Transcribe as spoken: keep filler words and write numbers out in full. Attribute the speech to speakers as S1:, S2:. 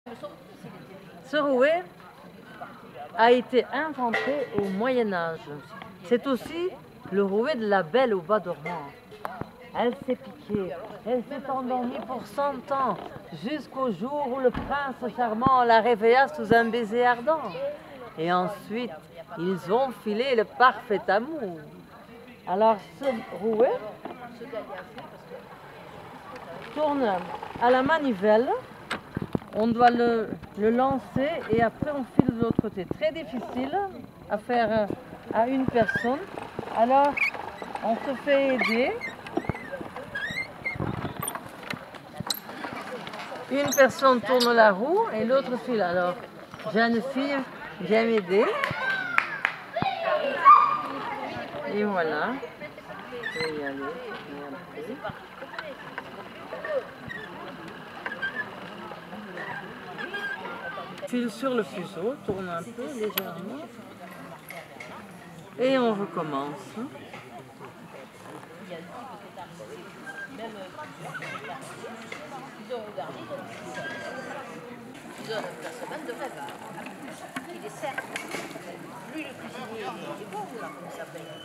S1: Ce rouet a été inventé au Moyen-Âge. C'est aussi le rouet de la Belle au Bois dormant. Elle s'est piquée, elle s'est endormie pour cent ans, jusqu'au jour où le prince charmant la réveilla sous un baiser ardent. Et ensuite, ils ont filé le parfait amour. Alors ce rouet tourne à la manivelle, on doit le, le lancer et après on file de l'autre côté. Très difficile à faire à une personne, alors on se fait aider. Une personne tourne la roue et l'autre file. Alors, jeune fille, viens m'aider. Et voilà. Je vais y aller. File sur le fuseau, tourne un peu légèrement. Et on recommence.
S2: Ils ont regardé, ils ont un placement de rêve. Il est certes, lui le cuisinier, il est bon, là, comment ça s'appelle.